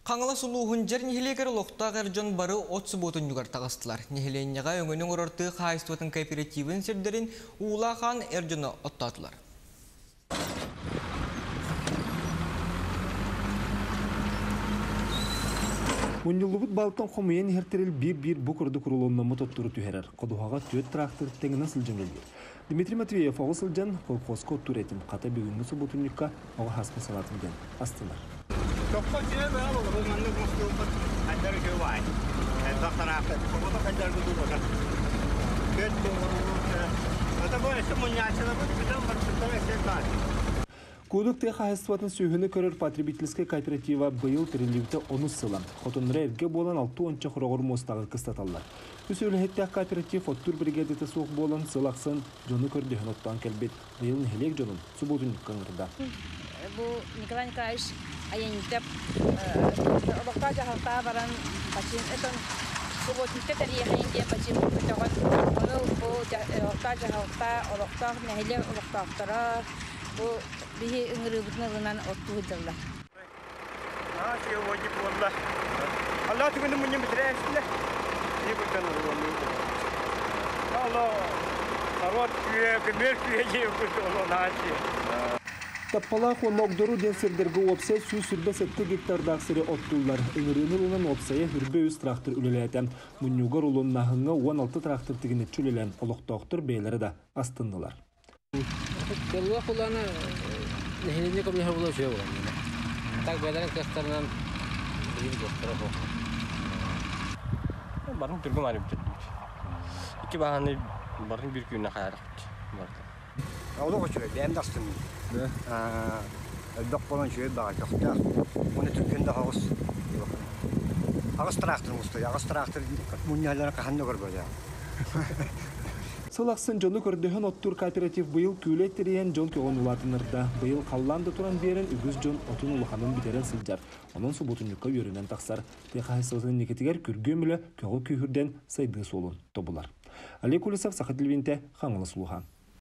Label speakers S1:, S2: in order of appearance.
S1: Қаңыла сұлуғын жер нехелегер лоқтағыр жон бары от сұботын югар тағыстылар. Нехеленеға өңінің ұрырты қайыстуатын кооперативін сердерін ұлақан әржоны оттатылар.
S2: Мұнылыбыт балықтан қомыен әртерел бір бұқырды құрылуына мұтоттыры түйерер. Қодуғаға түйет трактор теңіна сылжан елдер. Дмитрий Матвеев оғы сылжан қолқосқа оттыр етім. Қата бүгінгі сұботыныққа оғы хасқы салатын ден. Астылар. Кудукте хасватын сүйіні көрір потребительский кооператива бұйыл тірілеуті 10 сылам. Хотыныры әрге болан 6-10 құрағыр мостағы кыстаталар. Үс өліхеттек кооператив оттур бригадеті соқ болан сылақсын жоны көрдіхін оттан кәлбет. Бұйылын хелек жонын сұботын қаңырда.
S3: Бұл Николай Николаевич айенітеп олықта жағалта баран бачын әтін сұботынты тәрейхейінге бачын бұтағын бұл олықта жағалта олықтақ нәхеле олықтақтыра бұл бігі үңірі бұтынығынан отты ғыдылы.
S4: Сегодня было. Allah tu kena menyembelih lah. Dia bukan orang. Allah, народ кемер күйеже көтөлө нааси.
S2: Таппала хоногдору денсердерге опсе сүй сүрбе 7 гектарда аксыры оттулар. Өңірінің ұлын опсайы хүрбе өз трактор үлелетен. Мұнюгар ұлын нахыңа 16 трактор тігіне чүлелен олықтоқтыр бейлері да астындылар.
S5: Келуа құланы нехенеде көміне болу жүйе болған. Так бәлерін кәстерінен бір жоқтыра бұл.
S4: Барын түргім арып жүрдік. Екі бағаны барын бір күйіне қайарық.
S6: Олық үшірі, бәйімді астын. Әлбәқ болан жүйе баға жоқтар. Оны түркенді ағыз. Ағыз трактор мұсты. Ағыз трактор мұнялары қағанны көрбөді.
S2: Сылақсын жоны көрдіхін оттур кооператив бұйыл күйлеттеріен жон көғын ұлатынырда. Бұйыл қалланды тұран берін үгіз жон отын ұлықанын бітерін сылжар. Оның сұбутыныққа өрінен тақсар. Текай сылғын некетігер күргөмілі көғыл күйірден сайды солын тобылар. Олег Улисов, Сахат Львинте, Хаңылы Сұлуға.